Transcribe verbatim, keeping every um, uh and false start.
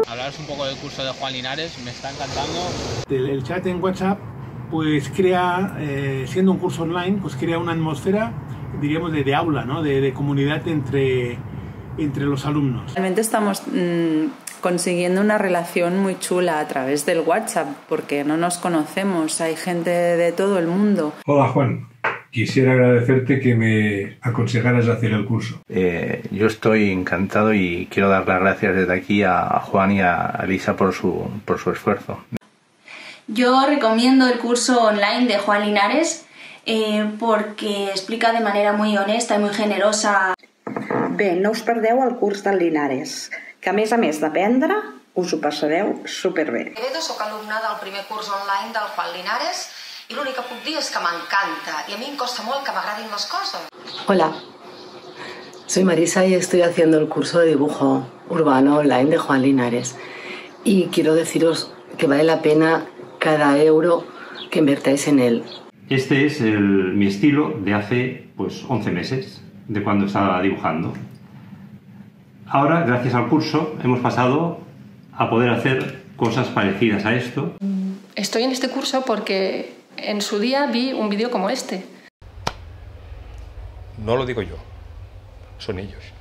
Hablaros un poco del curso de Juan Linares, me está encantando. El, el chat en WhatsApp pues crea, eh, siendo un curso online, pues crea una atmósfera, diríamos, de, de aula, ¿no? de, de comunidad entre, entre los alumnos. Realmente estamos mmm, consiguiendo una relación muy chula a través del WhatsApp, porque no nos conocemos, hay gente de todo el mundo. Hola Juan, quisiera agradecerte que me aconsejaras hacer el curso. Eh, yo estoy encantado y quiero dar las gracias desde aquí a Juan y a Elisa por su, por su esfuerzo. Yo recomiendo el curso online de Juan Linares eh, porque explica de manera muy honesta i muy generosa. Bé, no us perdeu el curs del Linares, que a més a més d'aprendre us ho passareu superbé. Jo soc alumna del primer curs online del Juan Linares i l'únic que puc dir és que m'encanta i a mi em costa molt que m'agradin les coses. Hola, soy Marisa y estoy haciendo el curso de dibujo urbano online de Juan Linares y quiero deciros que vale la pena cada euro que invertáis en él. Este es el, mi estilo de hace pues once meses, de cuando estaba dibujando. Ahora, gracias al curso, hemos pasado a poder hacer cosas parecidas a esto. Estoy en este curso porque en su día vi un vídeo como este. No lo digo yo, son ellos.